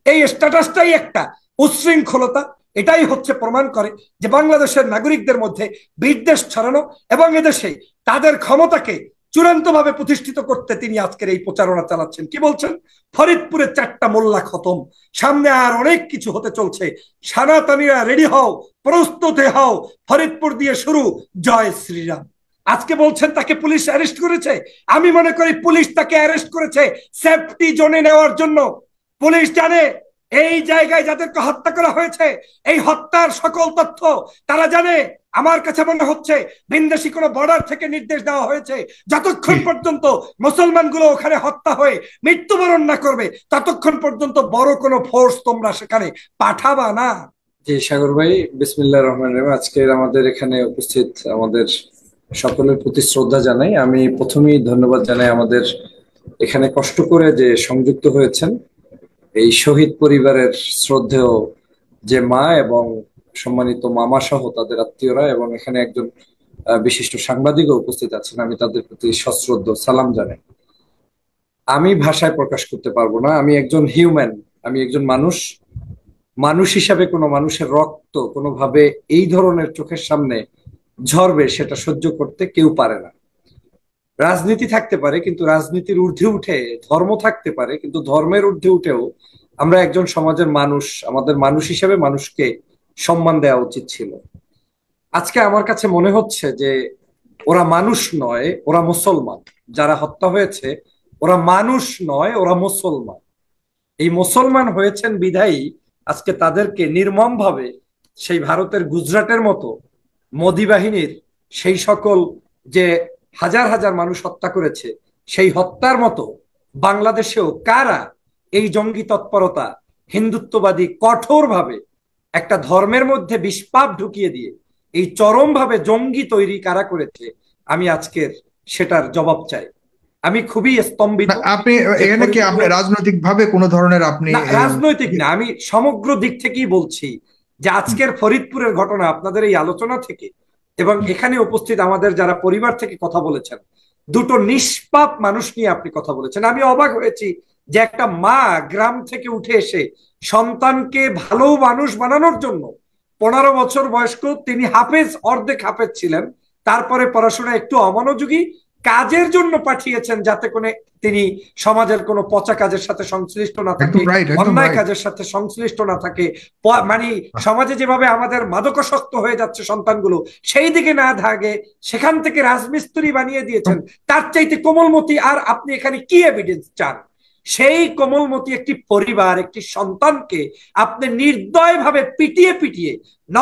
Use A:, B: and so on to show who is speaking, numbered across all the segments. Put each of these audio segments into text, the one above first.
A: এই স্ট্যাটাসটাই একটা উচ্ছৃঙ্খলতা। এটাই হচ্ছে প্রমাণ করে যে বাংলাদেশের নাগরিকদের মধ্যে বিদ্বেষ ছড়ানো এবং এদেশে তাদের ক্ষমতাকে চূড়ান্তভাবে প্রতিষ্ঠিত করতে তিনি আজকের এই প্রচারণা চালাচ্ছেন। কি বলছেন? ফরিদপুরে 4টা মোল্লা খতম, সামনে আর অনেক কিছু হতে চলছে, সনাতনীরা রেডি হও, প্রস্তুত হও, ফরিদপুর দিয়ে শুরু, জয় শ্রীরাম। আজকে বলছেন তাকে পুলিশ অ্যারেস্ট করেছে। আমি মনে করি পুলিশ তাকে অ্যারেস্ট করেছে সেফটি জোনে নেওয়ার জন্য। পুলিশ জানে এই জায়গায় যাদেরকে হত্যা করা হয়েছে, এই হত্যার সকল তথ্য তারা জানে। আমার কাছে মনে হচ্ছে ভিনদেশি কোনো বর্ডার থেকে নির্দেশ দেওয়া হয়েছে, যতক্ষণ পর্যন্ত মুসলমানগুলো ওখানে হত্যা হয়ে মৃত্যুবরণ না করবে ততক্ষণ পর্যন্ত বড় কোনো ফোর্স তোমরা সেখানে পাঠাবা না।
B: জি সাগর ভাই, বিসমিল্লাহির রহমানির রহিম। আজকের আমাদের এখানে উপস্থিত আমাদের সকলের প্রতি শ্রদ্ধা জানাই। আমি প্রথমেই ধন্যবাদ জানাই আমাদের এখানে কষ্ট করে যে সংযুক্ত হয়েছেন এই শহীদ পরিবারের শ্রদ্ধেয় যে মা এবং সম্মানিত মামা সহ তাদের আত্মীয়রা, এবং এখানে একজন বিশিষ্ট সাংবাদিকও উপস্থিত আছেন। আমি তাদের প্রতি সশ্রদ্ধ সালাম জানাই। আমি ভাষায় প্রকাশ করতে পারবো না। আমি একজন হিউম্যান, আমি একজন মানুষ। মানুষ হিসাবে কোনো মানুষের রক্ত কোনোভাবে এই ধরনের চোখের সামনে ঝরবে সেটা সহ্য করতে কেউ পারে না। রাজনীতি থাকতে পারে কিন্তু রাজনীতির ঊর্ধ্বে উঠে ধর্ম থাকতে পারে, কিন্তু ধর্মের ঊর্ধ্বে উঠেও আমরা একজন সমাজের মানুষ, আমাদের মানুষ হিসেবে মানুষকে সম্মান দেওয়া উচিত ছিল। আজকে আমার কাছে মনে হচ্ছে যে ওরা মানুষ নয়, ওরা মুসলমান। যারা হত্যা হয়েছে ওরা মানুষ নয়, ওরা মুসলমান। এই মুসলমান হয়েছেন বিধায়ী আজকে তাদেরকে নির্মমভাবে সেই ভারতের গুজরাটের মতো মোদি বাহিনীর সেই সকল যে হাজার হাজার মানুষ হত্যা করেছে সেই হত্যার মতো বাংলাদেশেও কারা এই জঙ্গি তৎপরতা, হিন্দুত্ববাদী কঠোরভাবে একটা ধর্মের মধ্যে বিষপাপ ঢুকিয়ে দিয়ে এই চরমভাবে জঙ্গি তৈরি কারা করেছে, আমি আজকের সেটার জবাব চাই। আমি খুবই স্তম্ভিত।
C: আপনি এখানে কি আপনি রাজনৈতিক ভাবে কোন ধরনের আপনি
A: রাজনৈতিক না, আমি সমগ্র দিক থেকেই বলছি যে আজকের ফরিদপুরের ঘটনা আপনাদের এই আলোচনা থেকে এবং এখানে উপস্থিত আমাদের যারা পরিবার থেকে কথা বলেছেন, দুটো নিষ্পাপ মানুষ নিয়ে আপনি কথা বলেছেন। আমি অবাক হয়েছি যে একটা মা গ্রাম থেকে উঠে এসে সন্তানকে ভালো মানুষ বানানোর জন্য 15 বছর বয়স্ক, তিনি হাফেজ, অর্ধেক হাফেজ ছিলেন, তারপরে পড়াশোনা একটু অমনোযোগী, কাজের জন্য পাঠিয়েছেন যাতে করে তিনি সমাজের কোনো পচা কাজের সাথে সংশ্লিষ্ট না থাকে, অন্যায় কাজের সাথে সংশ্লিষ্ট না থাকে, মানে সমাজে যেভাবে আমাদের মাদকাসক্ত হয়ে যাচ্ছে সন্তানগুলো সেই দিকে না থাকে, সেখান থেকে রাজমিস্ত্রি বানিয়ে দিয়েছেন। তার চাইতে কোমলমতি আর আপনি এখানে কি এভিডেন্স চান? সেই কোমলমতি একটি পরিবার, একটি সন্তানকে আপনি নির্দয়ভাবে পিটিয়ে পিটিয়ে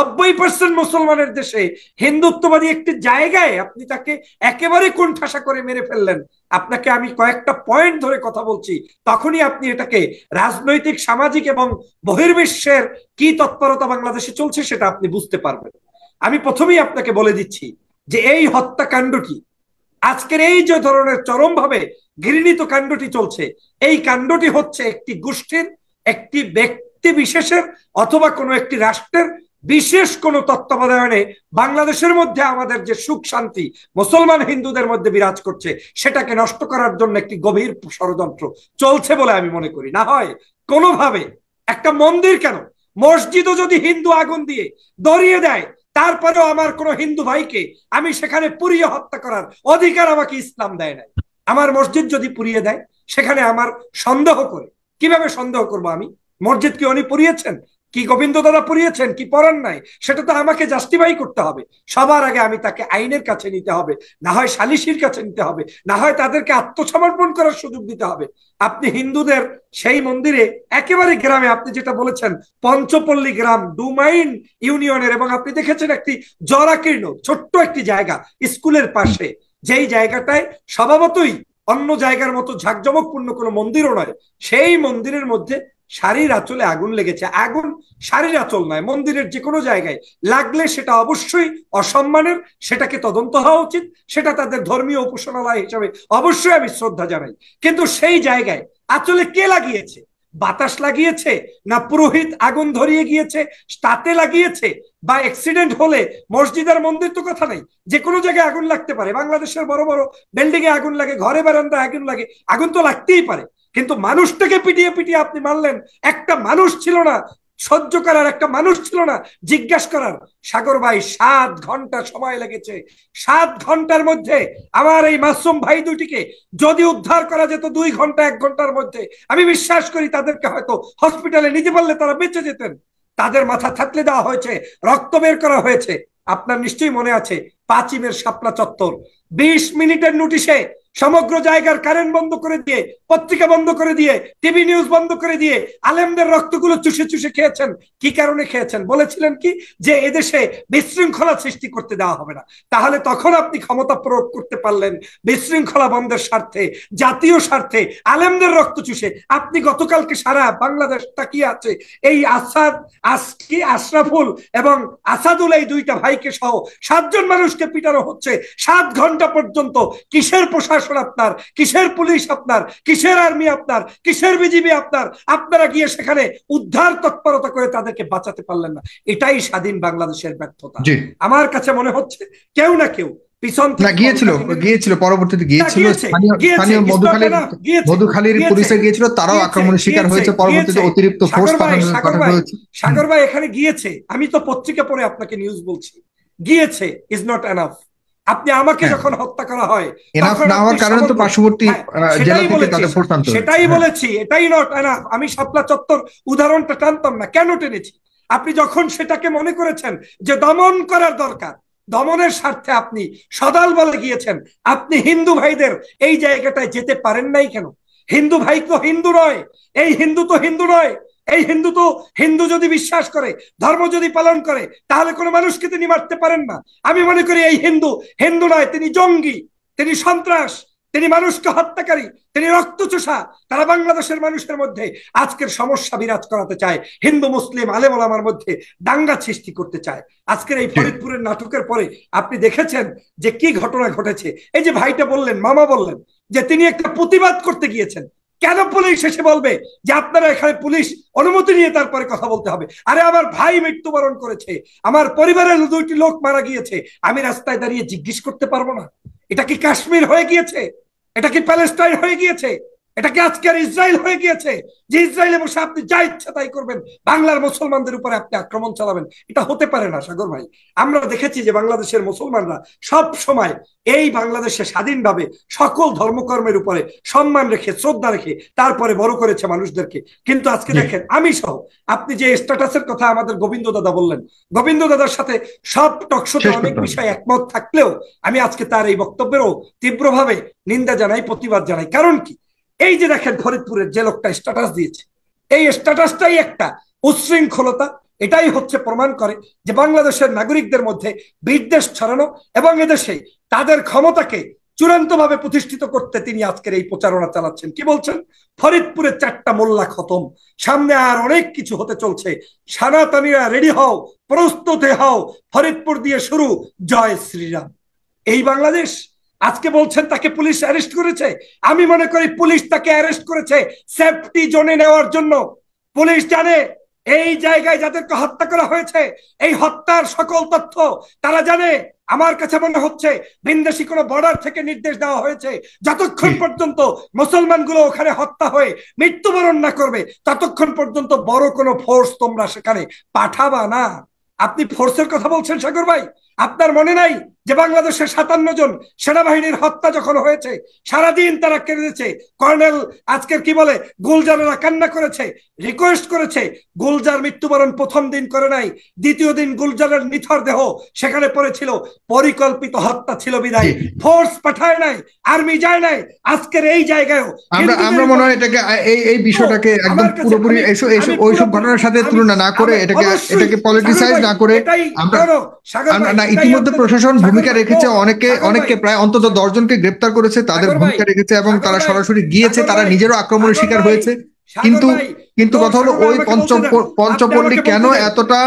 A: 90% মুসলমানের দেশে হিন্দুত্ববাদী একটি জায়গায় আপনি তাকে একেবারে কোণঠাসা করে মেরে ফেললেন। আপনাকে আমি কয়েকটা পয়েন্ট ধরে কথা বলছি, তখনই আপনি এটাকে রাজনৈতিক, সামাজিক এবং বহির্বিশ্বের কি তৎপরতা বাংলাদেশে চলছে সেটা আপনি বুঝতে পারবেন। আমি প্রথমেই আপনাকে বলে দিচ্ছি যে এই হত্যাকাণ্ডটি, আজকের এই যে ধরনের চরমভাবে ঘৃণিত কাণ্ডটি চলছে, এই কাণ্ডটি হচ্ছে একটি গোষ্ঠীর, একটি ব্যক্তি বিশেষের অথবা কোনো একটি রাষ্ট্রের বিশেষ কোনো তত্ত্বাবধানে বাংলাদেশের মধ্যে আমাদের যে সুখ শান্তি মুসলমান হিন্দুদের মধ্যে বিরাজ করছে সেটাকে নষ্ট করার জন্য একটি গভীর ষড়যন্ত্র চলছে বলে আমি মনে করি। না হয় কোনোভাবে একটা মন্দির, কেন মসজিদও যদি হিন্দু আগুন দিয়ে ধরিয়ে দেয়, তারপরেও আমার কোনো হিন্দু ভাইকে আমি সেখানে পুড়িয়ে হত্যা করার অধিকার আমাকে ইসলাম দেয় নাই। আমার মসজিদ যদি পুড়িয়ে দেয়, সেখানে আমার সন্দেহ করে, কিভাবে সন্দেহ করব আমি? মসজিদ কি উনি পুড়িয়েছেন, কি গোবিন্দ দাদা পুড়িয়েছেন, কি পড়ান নাই, সেটা তো আমাকে জাস্টিফাই করতে হবে। সবার আগে আমি তাকে আইনের কাছে নিতে হবে, না হয় সালিশির কাছে নিতে হবে, না হয় তাদেরকে আত্মসমর্পণ করার সুযোগ দিতে হবে। আপনি হিন্দুদের সেই মন্দিরে একেবারে গ্রামে, আপনি যেটা বলেছেন পঞ্চপল্লী গ্রাম ডুমাইন ইউনিয়নের, এবং আপনি দেখেছেন একটি জরাকীর্ণ ছোট্ট একটি জায়গা স্কুলের পাশে, যেই জায়গাটায় স্বভাবতই অন্য জায়গার মতো ঝাঁকজমকপূর্ণ কোনো মন্দিরও নয়, সেই মন্দিরের মধ্যে শাড়ির আঁচলে আগুন লেগেছে। আগুন শাড়ির আঁচল নয়, মন্দিরের যে কোনো জায়গায় লাগলে সেটা অবশ্যই অসম্মানের, সেটাকে তদন্ত হওয়া উচিত, সেটা তাদের ধর্মীয় উপাসনালয় হিসাবে অবশ্যই আমি শ্রদ্ধা জানাই। কিন্তু সেই জায়গায় আঁচলে কে লাগিয়েছে? বাতাস লাগিয়েছে, না পুরোহিত আগুন ধরিয়ে গিয়েছে তাতে লাগিয়েছে, বা অ্যাক্সিডেন্ট হলে মসজিদ আর মন্দির তো কথা নেই, যে কোনো জায়গায় আগুন লাগতে পারে। বাংলাদেশের বড় বড় বিল্ডিং এ আগুন লাগে, ঘরে বারান্দায় আগুন লাগে, আগুন তো লাগতেই পারে। কিন্তু মানুষটাকে পিটিয়ে পিটিয়ে আপনি মানলেন, একটা মানুষ ছিল না সহ্য করার, একটা মানুষ ছিল না জিজ্ঞাসা করার। সাগর ভাই 7 ঘন্টা সময় লেগেছে। 7 ঘন্টার মধ্যে আমার এই মাসুম ভাই দুটিকে যদি উদ্ধার করা যেত 2 ঘন্টা 1 ঘন্টার মধ্যে, আমি বিশ্বাস করি তাদেরকে হয়তো হসপিটালে নিতে পারলে তারা বেঁচে যেতেন। তাদের মাথা থাকলে দেওয়া হয়েছে, রক্ত বের করা হয়েছে। আপনার নিশ্চয়ই মনে আছে 5ই মের শাপলা চত্বর, 20 মিনিটের নোটিশে সমগ্র জায়গার কারেন্ট বন্ধ করে দিয়ে, পত্রিকা বন্ধ করে দিয়ে, টিভি নিউজ বন্ধ করে দিয়ে আলেমদের রক্তগুলো চুষে চুষে খেয়েছেন। কি কারণে খেয়েছেন? বলেছিলেন কি যে এদেশে বিশৃঙ্খলা সৃষ্টি করতে দেওয়া হবে না। তাহলে তখন আপনি ক্ষমতা প্রয়োগ করতে পারলেন বিশৃঙ্খলা বন্ধের স্বার্থে, জাতীয় স্বার্থে, আলেমদের রক্ত চুষে। আপনি গতকালকে সারা বাংলাদেশ তাকিয়ে আছে এই আশরাফুল এবং আসাদুল, এই 2টা ভাইকে সহ 7 জন মানুষকে পিটানো হচ্ছে 7 ঘন্টা পর্যন্ত। কিসের প্রশাসন আপনার, কিসের পুলিশ আপনার, কিসের আর্মি আপনার, কিসের বিজিবি আপনার? আপনারা গিয়ে সেখানে উদ্ধার তৎপরতা করে তাদেরকে বাঁচাতে পারলেন না। এটাই স্বাধীন বাংলাদেশের ব্যর্থতা। আমার কাছে মনে হচ্ছে কেউ না কেউ পিছন থেকে
C: গিয়েছিল পরবর্তীতে গিয়েছিল স্থানীয় মধুখালীর পুলিশে গিয়েছিল, তারাও আক্রমণের শিকার হয়েছে, পরবর্তীতে অতিরিক্ত ফোর্স পাঠানো হয়েছে।
A: সাগর ভাই এখানে গিয়েছে, আমি তো পত্রিকা পড়ে আপনাকে নিউজ বলছি, গিয়েছে ইজ নট এনাফ। আপনি আমাকে যখন হত্যা করা হয়
C: এনাফ না হওয়ার কারণে তো পার্শ্ববর্তী জেলা থেকে তাদের ফোর্স আনতে হয়েছে,
A: সেটাই বলেছি, এটাই নট এনাফ। আমি শাপলা চত্বর উদাহরণটা টানতাম না, কেন টেনেছি? আপনি যখন সেটাকে মনে করেছেন যে দমন করার দরকার, দমনের স্বার্থে আপনি সদাল বলে গিয়েছেন। আপনি হিন্দু ভাইদের এই জায়গাটায় যেতে পারেন নাই কেন? হিন্দু ভাই তো হিন্দু নয়, এই হিন্দু তো হিন্দু নয়। এই হিন্দু তো হিন্দু যদি বিশ্বাস করে, ধর্ম যদি পালন করে, তাহলে কোনো মানুষকে তিনি মারতে পারেন না। আমি মনে করি এই হিন্দু হিন্দু নয়, তিনি জঙ্গি, তিনি সন্ত্রাস, তিনি মানুষকে হত্যাকারী, তিনি রক্তচোষা। তারা বাংলাদেশের মানুষের মধ্যে আজকের সমস্যা বিরাজ করাতে চায়, হিন্দু মুসলিম আলেম ওলামার মধ্যে দাঙ্গা সৃষ্টি করতে চায়। আজকের এই ফরিদপুরের নাটকের পরে আপনি দেখেছেন যে কি ঘটনা ঘটেছে। এই যে ভাইটা বললেন, মামা বললেন যে তিনি একটা প্রতিবাদ করতে গিয়েছেন। কেন পুলিশ এসে বলবে যে আপনারা এখানে, পুলিশ অনুমতি নিয়ে তারপরে কথা বলতে হবে? আরে আমার ভাই মৃত্যুবরণ করেছে, আমার পরিবারের 2টি লোক মারা গিয়েছে, আমি রাস্তায় দাঁড়িয়ে জিজ্ঞেস করতে পারবো না? এটা কি কাশ্মীর হয়ে গিয়েছে? এটা কি প্যালেস্টাইন হয়ে গিয়েছে? এটা কি আজকের ইসরায়েল হয়ে গিয়েছে যে ইসরায়েলে বসে আপনি যা ইচ্ছা তাই করবেন, বাংলার মুসলমানদের উপরে আপনি আক্রমণ চালাবেন? এটা হতে পারে না সাগর ভাই। আমরা দেখেছি যে বাংলাদেশের মুসলমানরা সব সময় এই বাংলাদেশে স্বাধীনভাবে সকল ধর্মকর্মের উপরে সম্মান রেখে, শ্রদ্ধা রেখে তারপরে বড় করেছে মানুষদেরকে। কিন্তু আজকে দেখেন, আমি সহ, আপনি যে স্ট্যাটাসের কথা আমাদের গোবিন্দ দাদা বললেন, গোবিন্দ দাদার সাথে সব টকশোতে অনেক বিষয় একমত থাকলেও আমি আজকে তার এই বক্তব্যেরও তীব্রভাবে নিন্দা জানাই, প্রতিবাদ জানাই। কারণ কি, এই যে দেখেন ফরিদপুরের যে লোকটা স্ট্যাটাস দিয়েছে, এই স্ট্যাটাসটাই একটা উচ্ছৃঙ্খলতা। এটাই হচ্ছে প্রমাণ করে যে বাংলাদেশের নাগরিকদের মধ্যে বিদ্বেষ ছড়ানো এবং এদেশে তাদের ক্ষমতাকে চূড়ান্তভাবে প্রতিষ্ঠিত করতে তিনি আজকের এই প্রচারণা চালাচ্ছেন। কি বলছেন? ফরিদপুরে 4টা মোল্লা খতম, সামনে আর অনেক কিছু হতে চলছে, সনাতনীরা রেডি হও, প্রস্তুত হও, ফরিদপুর দিয়ে শুরু জয় শ্রীরাম। এই বাংলাদেশ। আজকে বলছেন তাকে পুলিশ অ্যারেস্ট করেছে। আমি মনে করি পুলিশ তাকে অ্যারেস্ট করেছে সেফটি জোনে নেওয়ার জন্য। পুলিশ জানে এই জায়গায় যাদেরকে হত্যা করা হয়েছে, এই হত্যার সকল তথ্য তারা জানে। আমার কাছে মনে হচ্ছে ভিনদেশি কোনো বর্ডার থেকে নির্দেশ দেওয়া হয়েছে, যতক্ষণ পর্যন্ত মুসলমানগুলো ওখানে হত্যা হয়ে মৃত্যুবরণ না করবে ততক্ষণ পর্যন্ত বড় কোনো ফোর্স তোমরা সেখানে পাঠাবা না। আপনি ফোর্সের কথা বলছেন সাগর ভাই? আপনার মনে নাই যে বাংলাদেশের 57 জন সেনাবাহিনীর হত্যা যখন হয়েছে, সারাদিন তারা কেঁদেছে, কর্নেল আজকের কি বলে গুলজারেরা কান্না করেছে, রিকোয়েস্ট করেছে। গুলজার মৃত্যুবরণ প্রথম দিন করে নাই, দ্বিতীয় দিন গুলজারের নিথর দেহ সেখানে পড়েছিল। পরিকল্পিত হত্যা ছিল বিদায় ফোর্স পাঠায় নাই, আর্মি যায় নাই। আজকের এই জায়গায়ও
C: আমরা মনে হয় এটাকে এই বিষয়টাকে একদম পুরোপুরি ওইসব ঘটনার সাথে তুলনা না করে, এটাকে পলিটিসাইজ না করে, আমরা ইতিমধ্যে প্রশাসন ভূমিকা রেখেছে, অনেককে প্রায় অন্তত 10 জনকে গ্রেপ্তার করেছে, তাদের ভূমিকা রেখেছে এবং তারা সরাসরি গিয়েছে, তারা নিজেরও আক্রমণের শিকার হয়েছে। কিন্তু কথা হলো ওই পঞ্চপল্লী কেন এতটা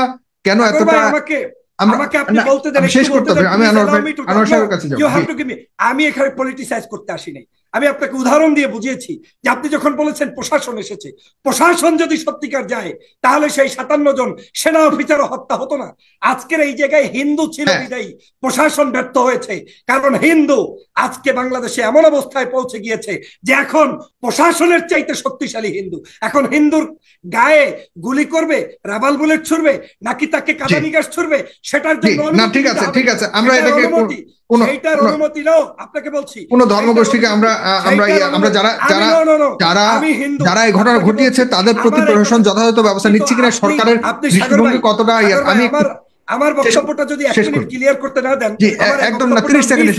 C: শেষ করতে হবে। আমি আনোয়ার সাহেবের কাছে যাব।
A: আমি এখানে পলিটিসাইজ করতে আসি নাই। আমি আপনাকে উদাহরণ দিয়ে বুঝিয়েছি যে আপনি যখন বলেছেন প্রশাসন এসেছে, প্রশাসন যদি সত্যিকার যায় তাহলে সেই 57 জন সেনা অফিসারও হত্যা হতো না। আজকের এই জায়গায় হিন্দু ছিল বিদায়ী প্রশাসন ব্যর্থ হয়েছে, কারণ হিন্দু আজকে বাংলাদেশে এমন অবস্থায় পৌঁছে গিয়েছে যে এখন প্রশাসনের চাইতে শক্তিশালী হিন্দু। এখন হিন্দুর গায়ে গুলি করবে, রাবাল বুলেট ছুড়বে, নাকি তাকে কাঁদানি গ্যাস ছুড়বে, সেটার জন্য
C: ঠিক আছে আমরা এটাকে
A: সেইটার অনুমতি নাও। আপনাকে বলছি
C: কোন ধর্মগোষ্ঠীকে আমরা যারা এই ঘটনা ঘটিয়েছে তাদের প্রতি প্রশাসন যথাযথ ব্যবস্থা নিচ্ছে কিনা, সরকারের দৃষ্টিভঙ্গি কতটা, আমি
A: আমার বক্তব্যটা যদি 1 মিনিট ক্লিয়ার করতে না দেন,
C: একদম না 30 সেকেন্ডে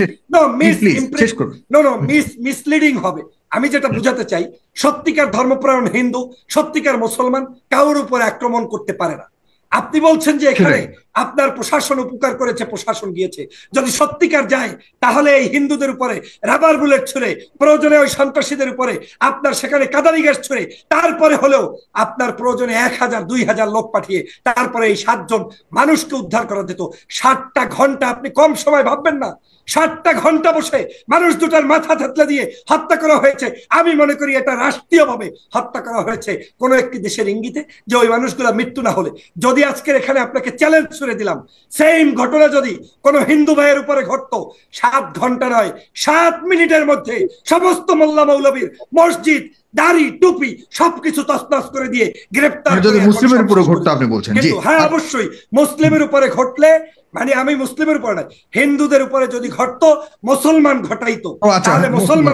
C: শেষ করুন।
A: মিসলিডিং হবে। আমি যেটা বুঝাতে চাই, সত্যিকার ধর্মপ্রাণ হিন্দু, সত্যিকার মুসলমান কারোর উপর আক্রমণ করতে পারে না। আপনি বলছেন যে এখানে আপনার প্রশাসন উপকার করেছে, প্রশাসন গিয়েছে। যদি সত্যিকার যায় তাহলে এই হিন্দুদের উপরে রাবার বুলেট ছুড়ে, প্রয়োজনে ওই সন্ত্রাসীদের উপরে আপনার সেখানে কাঁদানি গ্যাস ছুড়ে, তারপরে হলেও আপনার প্রয়োজনে 1000-2000 লোক পাঠিয়ে তারপরে এই 7 জন মানুষকে উদ্ধার করা যেত। 60টা ঘন্টা আপনি কম সময় ভাববেন না। 60টা ঘন্টা বসে মানুষ দুটার মাথা থেতলে দিয়ে হত্যা করা হয়েছে। আমি মনে করি এটা রাষ্ট্রীয়ভাবে হত্যা করা হয়েছে কোনো একটি দেশের ইঙ্গিতে, যে ওই মানুষগুলা মৃত্যু না হলে। যদি আজকের এখানে আপনাকে চ্যালেঞ্জ ছুড়ে দিলাম, সেম ঘটনা যদি কোনো হিন্দু ভাইয়ের উপরে ঘটতো, 7 ঘন্টা নয় 7 মিনিটের মধ্যে সমস্ত মোল্লা মৌলবীর মসজিদ, দাড়ি, টুপি সবকিছু তছনছ করে দিয়ে গ্রেফতার।
C: যদি মুসলিমের উপরে ঘটতো আপনি বলছেন? জি
A: হ্যাঁ, অবশ্যই মুসলিমের উপরে ঘটলে, মানে আমি মুসলিমের উপরে নয়, হিন্দুদের উপরে যদি ঘটতো, মুসলমান ঘটাইতো, তাহলে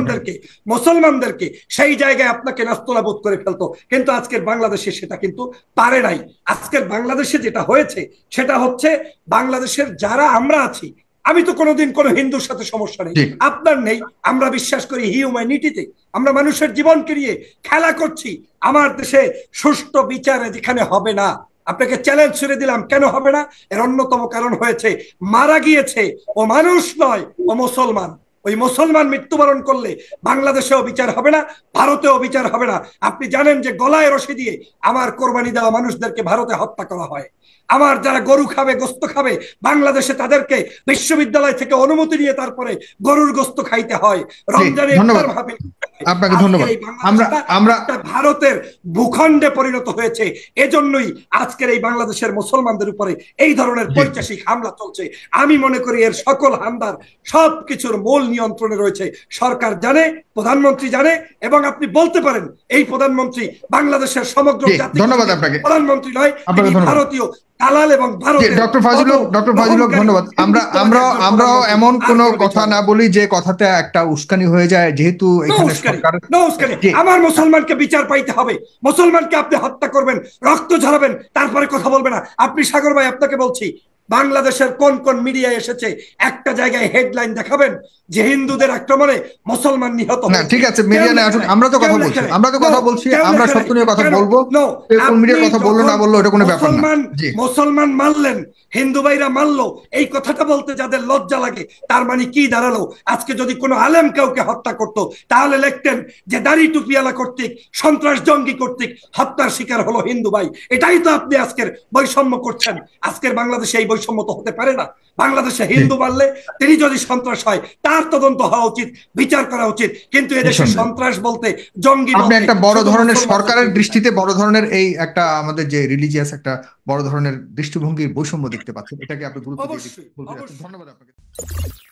A: মুসলমানদেরকে সেই জায়গায় আপনাকে নাস্তানাবুদ করে ফেলতো। কিন্তু আজকের বাংলাদেশে সেটা কিন্তু পারে নাই। আজকের বাংলাদেশে যেটা হয়েছে সেটা হচ্ছে, বাংলাদেশের যারা আমরা আছি, আমি তো কোনোদিন কোনো হিন্দুর সাথে সমস্যা নেই, আপনার নেই। আমরা বিশ্বাস করি হিউম্যানিটিতে। আমরা মানুষের জীবনকে নিয়ে খেলা করছি। আমার দেশে সুষ্ঠু বিচার যেখানে হবে না, আপনাকে চ্যালেঞ্জ ছুড়ে দিলাম, কেন হবে না? এর অন্যতম কারণ হয়েছে, মারা গিয়েছে ও মানুষ নয়, ও মুসলমান। ওই মুসলমান মৃত্যুবরণ করলে বাংলাদেশেও বিচার হবে না, ভারতেও বিচার হবে না। আপনি জানেন যে গলায় রশি দিয়ে আমার কোরবানি দেওয়া মানুষদেরকে ভারতে হত্যা করা হয়। আমার যারা গরু খাবে, গোস্ত খাবে, বাংলাদেশে তাদেরকে বিশ্ববিদ্যালয় থেকে অনুমতি নিয়ে তারপরে গরুর গোস্ত খাইতে হয়। রমজানে
C: আপনাকে ধন্যবাদ।
A: আমরা ভারতের ভূখণ্ডে পরিণত হয়েছে। এজন্যই আজকের এই বাংলাদেশের মুসলমানদের উপরে এই ধরনের পৈশাচিক হামলা চলছে। আমি মনে করি এর সকল হামলার সবকিছুর মূল নিয়ন্ত্রণে রয়েছে সরকার, জানে, প্রধানমন্ত্রী জানে, এবং আপনি বলতে পারেন এই প্রধানমন্ত্রী বাংলাদেশের সমগ্র জাতি প্রধানমন্ত্রী নয়, তিনি ভারতীয় দালাল এবং
C: ডক্টর ফজলুল হক ধন্যবাদ। আমরাও এমন কোন কথা না বলি যে কথাতে একটা উস্কানি হয়ে যায়, যেহেতু এখানে সরকার
A: আমার মুসলমানকে বিচার পাইতে হবে। মুসলমানকে আপনি হত্যা করবেন, রক্ত ঝরাবেন, তারপরে কথা বলবে না। আপনি সাগর ভাই, আপনাকে বলছি, বাংলাদেশের কোন কোন মিডিয়া এসেছে একটা জায়গায় হেডলাইন দেখাবেন যে হিন্দুদের আক্রমণে মুসলমান নিহত?
C: না, ঠিক আছে, মিডিয়া না আসুন, আমরা তো কথা বলছি, আমরা সত্য নিয়ে কথা বলবো। কোন মিডিয়ার কথা বললো না বললো এটা কোনো ব্যাপার না।
A: মুসলমান মানলেন, হিন্দু ভাইরা মানলো, এই কথাটা বলতে যাদের লজ্জা লাগে, তার মানে কি দাঁড়ালো? আজকে যদি কোনো আলেম কাউকে হত্যা করতো, তাহলে লিখতেন যে দাড়ি টুপিওয়ালা কর্তৃক, সন্ত্রাস জঙ্গি কর্তৃক হত্যার শিকার হলো হিন্দু ভাই। এটাই তো আপনি আজকের বৈষম্য করছেন। আজকের বাংলাদেশে এই বৈষম্য তো হতে পারে না। বাংলাদেশে হিন্দু মারলে তিনি যদি সন্ত্রাস হয়, তার তদন্ত হওয়া উচিত, বিচার করা উচিত। কিন্তু এদেশে সন্ত্রাস বলতে, জঙ্গি বলতে,
C: আপনি একটা বড় ধরনের সরকারের দৃষ্টিতে বড় ধরনের এই একটা আমাদের যে রিলিজিয়াস একটা বড় ধরনের দৃষ্টিভঙ্গির বৈষম্য দেখতে পাচ্ছেন, এটাকে আপনি গুরুত্ব দিয়ে ধন্যবাদ আপনাকে।